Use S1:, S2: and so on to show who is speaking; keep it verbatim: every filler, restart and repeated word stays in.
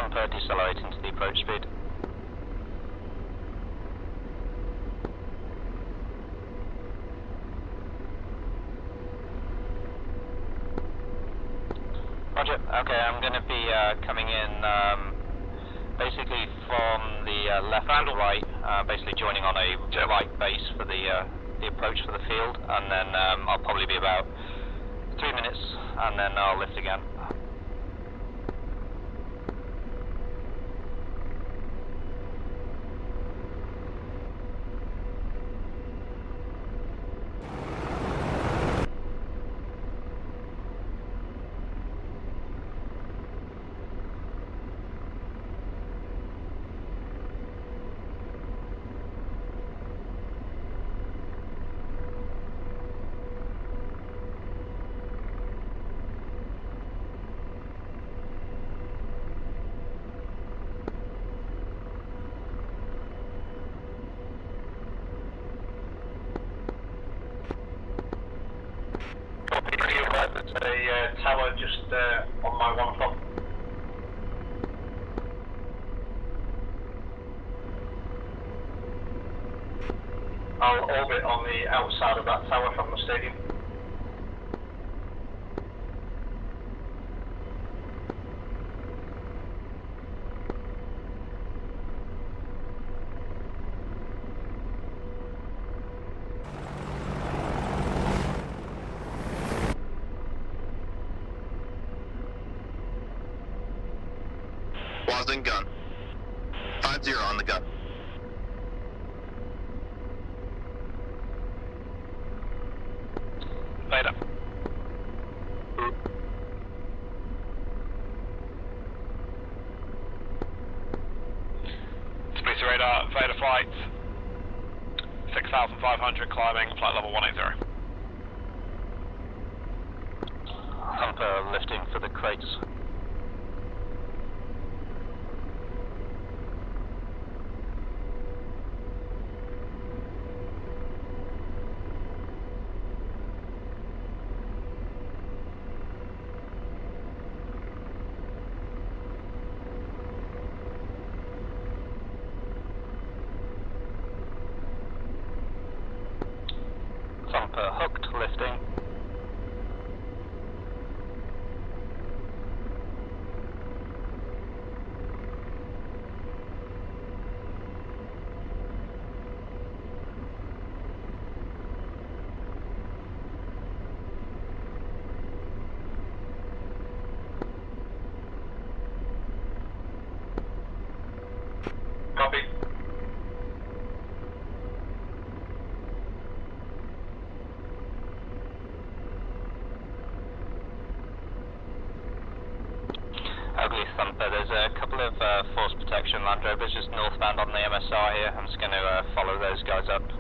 S1: Thumper decelerating to the approach speed. Roger. Okay, I'm going to be uh, coming in um, basically from the uh, left and right, uh, basically joining on a right base for the uh, the approach for the field, and then um, I'll probably be about three minutes, and then I'll lift again. There's a uh, tower just uh, on my one o'clock. I'll orbit on the outside of that tower from the stadium.
S2: Wasn't gun. five zero on the gun.
S1: Later.
S3: Splitter radar, Vader flight, six thousand five hundred climbing, flight level one eighty.
S1: Thumper lifting for the crates. Thumper hooked, lifting.
S2: Copy.
S1: Ugly Thumper, there's a couple of uh, force protection Land Rovers just northbound on the M S R here. I'm just going to uh, follow those guys up.